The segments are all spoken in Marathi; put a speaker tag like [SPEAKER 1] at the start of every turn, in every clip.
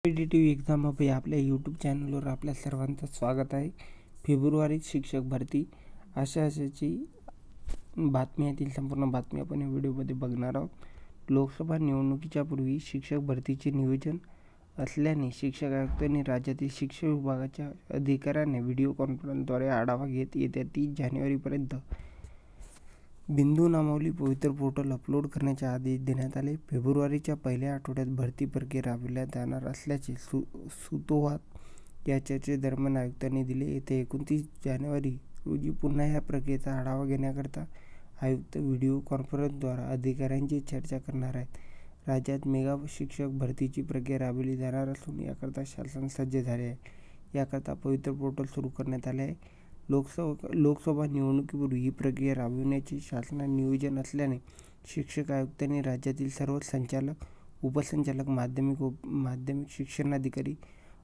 [SPEAKER 1] कॉम्पिटिटिव्ह एक्झाम हब या आपल्या यूट्यूब चॅनलवर आपल्या सर्वांचं स्वागत आहे. फेब्रुवारीत शिक्षक भरती अशाची बातमी आहे. ती संपूर्ण बातमी आपण या व्हिडिओमध्ये बघणार आहोत. लोकसभा निवडणुकीच्या पूर्वी शिक्षक भरतीचे नियोजन असल्याने शिक्षक आयुक्तांनी राज्यातील शिक्षण विभागाच्या अधिकाऱ्यांनी व्हिडिओ कॉन्फरन्सद्वारे आढावा घेत येत्या 30 जानेवारीपर्यंत बिंदू नामावली पवित्र पोर्टल अपलोड करण्याचे आदेश देण्यात आले. फेब्रुवारीच्या पहिल्या आठवड्यात भरती प्रक्रिया राबविण्यात जाणार असल्याचे सूतोवाच या चर्चेदरम्यान आयुक्तांनी दिले. येत्या 29 जानेवारी रोजी पुन्हा या प्रक्रियेचा आढावा घेण्याकरता आयुक्त व्हिडिओ कॉन्फरन्सद्वारे अधिकाऱ्यांची चर्चा करणार आहेत. राज्यात मेगा शिक्षक भरतीची प्रक्रिया राबविली जाणार असून याकरता शासन सज्ज झाले आहे. याकरता पवित्र पोर्टल सुरू करण्यात आले आहे. लोकसभा निवडणुकीपूर्वी ही प्रक्रिया राबविण्याचे शासनाचे नियोजन असल्याने शिक्षक आयुक्तांनी राज्यातील सर्व संचालक, उपसंचालक, माध्यमिक शिक्षणाधिकारी,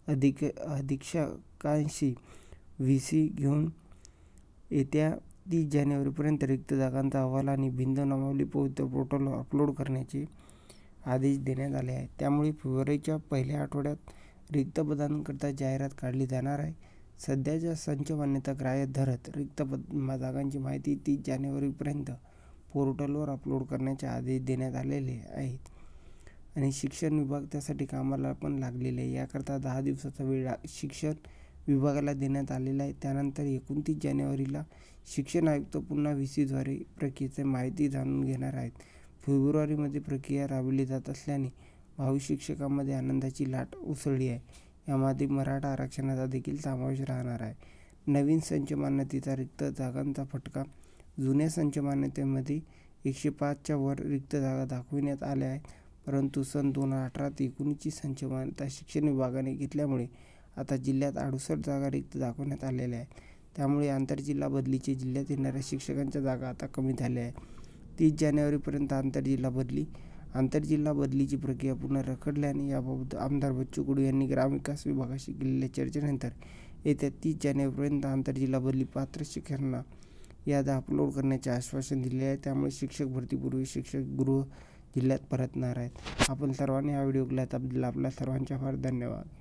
[SPEAKER 1] अधीक्षकांशी व्हीसी घेऊन येत्या 30 जानेवारीपर्यंत रिक्त जागांचा अहवाल आणि बिंदू नामावली पवित्र पोर्टलवर अपलोड करण्याचे आदेश देण्यात आले आहेत. त्यामुळे फेब्रुवारीच्या पहिल्या आठवड्यात रिक्त पदांकरता जाहिरात काढली जाणार आहे. सध्याच्या संच मान्यता ग्राह्य धरत रिक्त जागांची माहिती 30 जानेवारीपर्यंत पोर्टलवर अपलोड करण्याचे आदेश देण्यात आलेले आहेत आणि शिक्षण विभाग त्यासाठी कामाला पण लागलेले आहे. याकरता 10 दिवसाचा वेळ शिक्षण विभागाला देण्यात आलेला आहे. त्यानंतर 29 जानेवारीला शिक्षण आयुक्त पुन्हा व्हीसीद्वारे प्रक्रियेची माहिती जाणून घेणार आहेत. फेब्रुवारीमध्ये प्रक्रिया राबविली जात असल्याने भावी शिक्षकांमध्ये आनंदाची लाट उसळली आहे. यामध्ये मराठा आरक्षणाचा देखील समावेश राहणार आहे. नवीन संच मान्यतेचा रिक्त जागांचा फटका. जुन्या संच मान्यतेमध्ये 105च्या वर रिक्त जागा दाखविण्यात आल्या आहेत, परंतु सन 2018 ते 19ची संच मान्यता शिक्षण विभागाने घेतल्यामुळे आता जिल्ह्यात 68 जागा रिक्त दाखवण्यात आलेल्या आहेत. त्यामुळे आंतरजिल्हा बदलीचे जिल्ह्यात येणाऱ्या शिक्षकांच्या जागा आता कमी झाल्या आहेत. 30 जानेवारीपर्यंत आंतरजिल्हा बदलीची प्रक्रिया पुन्हा रखडल्याने याबाबत आमदार बच्चू कडू यांनी ग्रामविकास विभागाशी केलेल्या चर्चेनंतर येत्या 30 जानेवारीपर्यंत आंतरजिल्हा बदली पात्र शिक्षकांना याद्या अपलोड करण्याचे आश्वासन दिले आहे. त्यामुळे शिक्षक भरतीपूर्वी शिक्षक गृह जिल्ह्यात परतणार आहेत. आपण सर्वांनी हा व्हिडिओ आपल्या सर्वांच्या फार धन्यवाद.